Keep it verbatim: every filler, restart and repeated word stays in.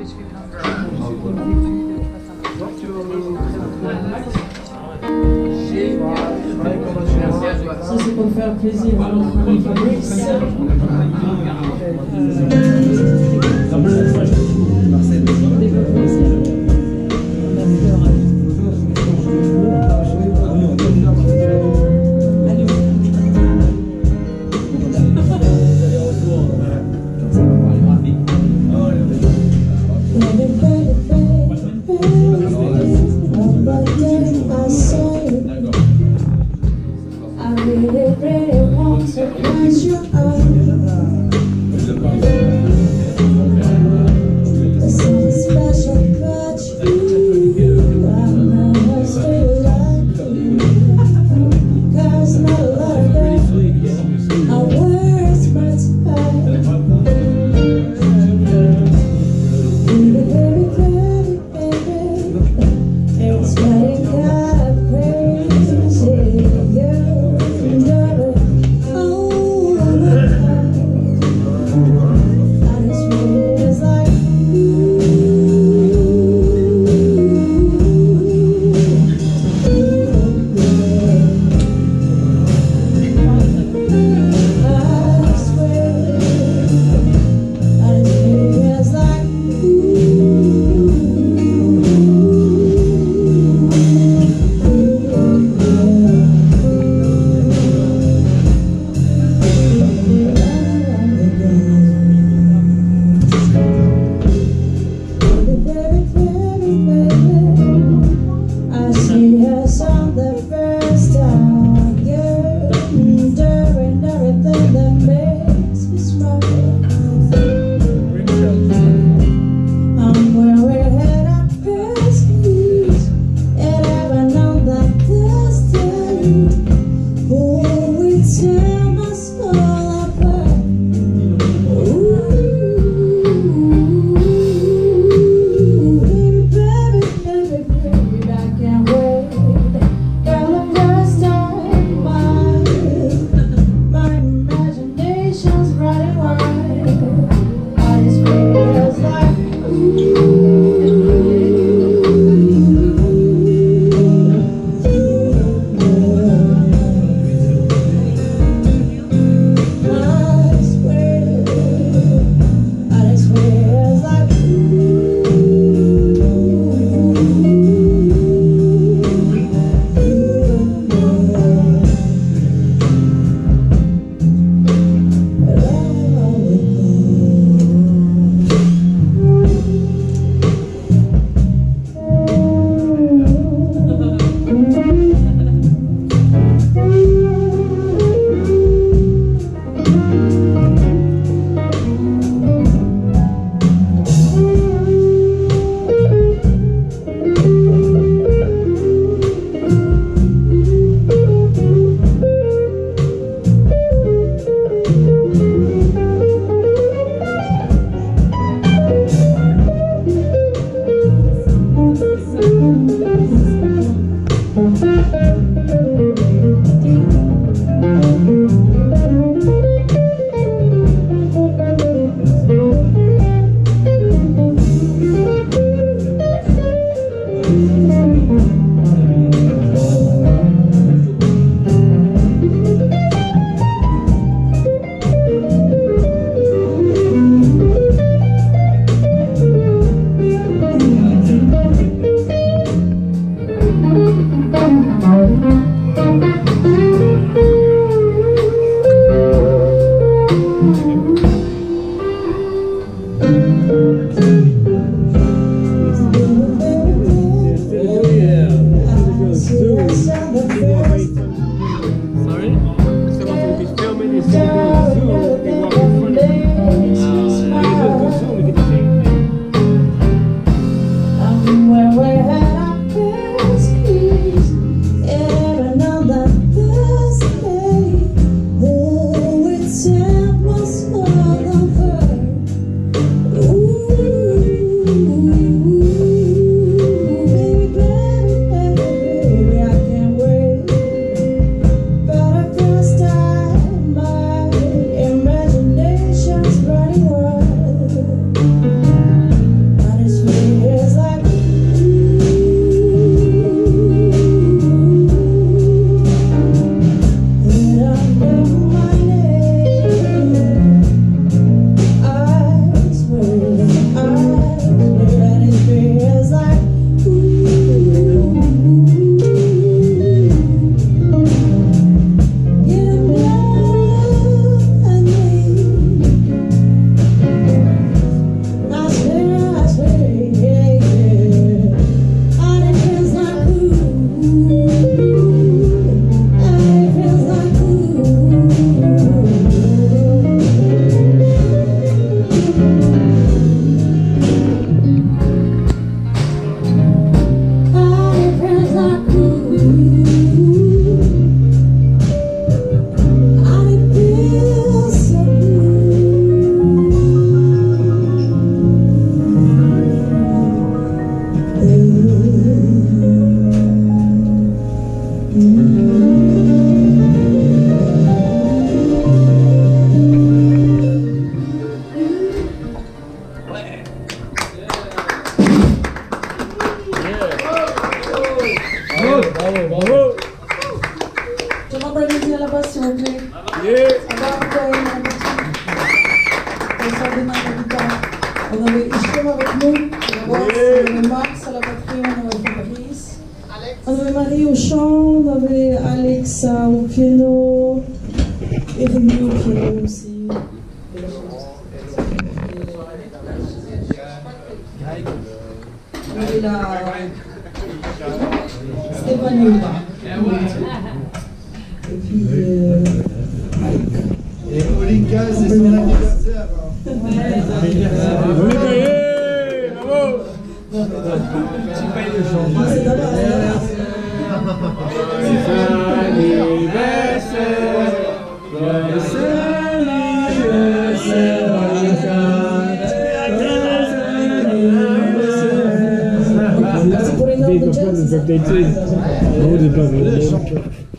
Ça c'est pour faire plaisir à notre ami Fabrice. Bravo, bravo. Je m'en prie à la base, s'il vous plaît. Yeah. On avait Ishem avec nous, on avait Max à la batterie, on avait Fabrice. On avait Marie au chant, on avait Alex au piano, et Rémi au piano aussi. On avait la Stéphanie au bas. Et puis euh, et Olinka, c'est son anniversaire. Olinka, yeah, bravo. Tu payes le chant. C'est d'abord Big of fun, birthday too.